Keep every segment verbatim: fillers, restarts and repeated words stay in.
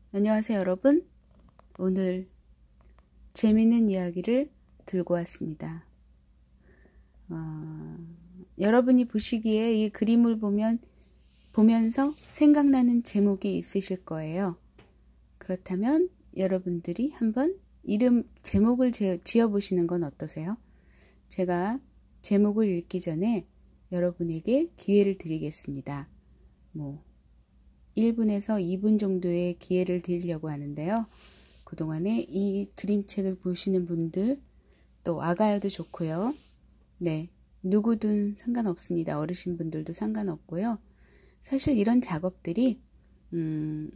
안녕하세요 여러분. 오늘 재미있는 이야기를 들고 왔습니다. 어, 여러분이 보시기에 이 그림을 보면 보면서 생각나는 제목이 있으실 거예요. 그렇다면 여러분들이 한번 이름 제목을 지어 보시는 건 어떠세요? 제가 제목을 읽기 전에 여러분에게 기회를 드리겠습니다. 뭐 일 분에서 이 분 정도의 기회를 드리려고 하는데요. 그동안에 이 그림책을 보시는 분들, 또 아가여도 좋고요. 네, 누구든 상관없습니다. 어르신분들도 상관없고요. 사실 이런 작업들이 음,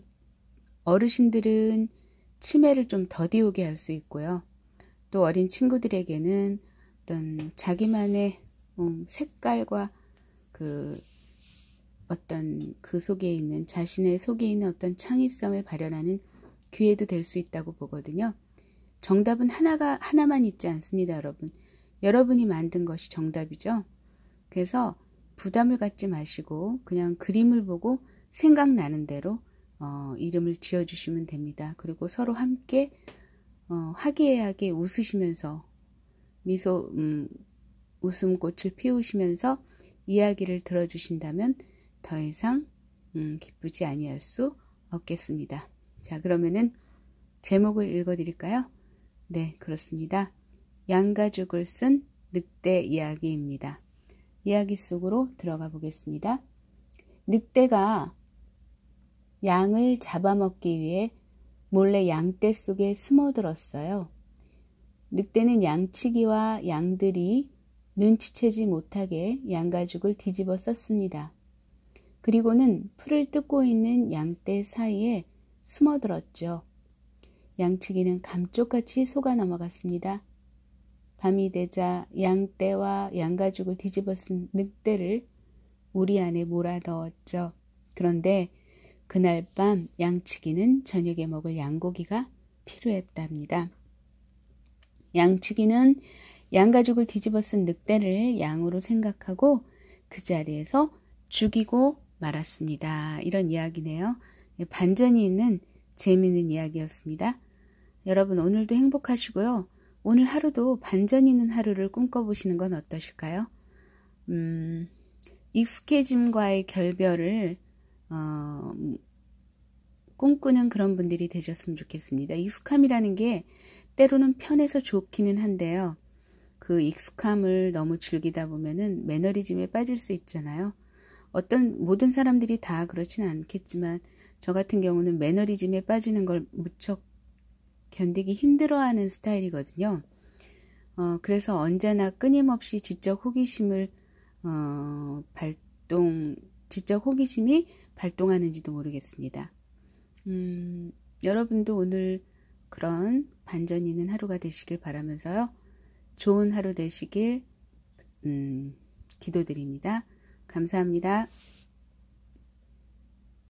어르신들은 치매를 좀 더디오게 할 수 있고요. 또 어린 친구들에게는 어떤 자기만의 음, 색깔과 그 어떤 그 속에 있는 자신의 속에 있는 어떤 창의성을 발현하는 기회도 될 수 있다고 보거든요. 정답은 하나가 하나만 있지 않습니다, 여러분. 여러분이 만든 것이 정답이죠. 그래서 부담을 갖지 마시고 그냥 그림을 보고 생각나는 대로 어, 이름을 지어주시면 됩니다. 그리고 서로 함께 어, 화기애애하게 웃으시면서 미소 음, 웃음꽃을 피우시면서 이야기를 들어주신다면 더 이상 음, 기쁘지 아니할 수 없겠습니다. 자, 그러면은 제목을 읽어드릴까요? 네, 그렇습니다. 양가죽을 쓴 늑대 이야기입니다. 이야기 속으로 들어가 보겠습니다. 늑대가 양을 잡아먹기 위해 몰래 양떼 속에 숨어들었어요. 늑대는 양치기와 양들이 눈치채지 못하게 양가죽을 뒤집어 썼습니다. 그리고는 풀을 뜯고 있는 양떼 사이에 숨어들었죠. 양치기는 감쪽같이 속아 넘어갔습니다. 밤이 되자 양떼와 양가죽을 뒤집어 쓴 늑대를 우리 안에 몰아넣었죠. 그런데 그날 밤 양치기는 저녁에 먹을 양고기가 필요했답니다. 양치기는 양가죽을 뒤집어 쓴 늑대를 양으로 생각하고 그 자리에서 죽이고 말았습니다. 이런 이야기네요. 반전이 있는 재미있는 이야기였습니다. 여러분 오늘도 행복하시고요. 오늘 하루도 반전 있는 하루를 꿈꿔보시는 건 어떠실까요? 음, 익숙해짐과의 결별을 어, 꿈꾸는 그런 분들이 되셨으면 좋겠습니다. 익숙함이라는 게 때로는 편해서 좋기는 한데요. 그 익숙함을 너무 즐기다 보면은 매너리즘에 빠질 수 있잖아요. 어떤 모든 사람들이 다 그렇지는 않겠지만 저 같은 경우는 매너리즘에 빠지는 걸 무척 견디기 힘들어하는 스타일이거든요. 어, 그래서 언제나 끊임없이 지적 호기심을 어, 발동, 지적 호기심이 발동하는지도 모르겠습니다. 음, 여러분도 오늘 그런 반전 있는 하루가 되시길 바라면서요. 좋은 하루 되시길 음, 기도드립니다. 감사합니다.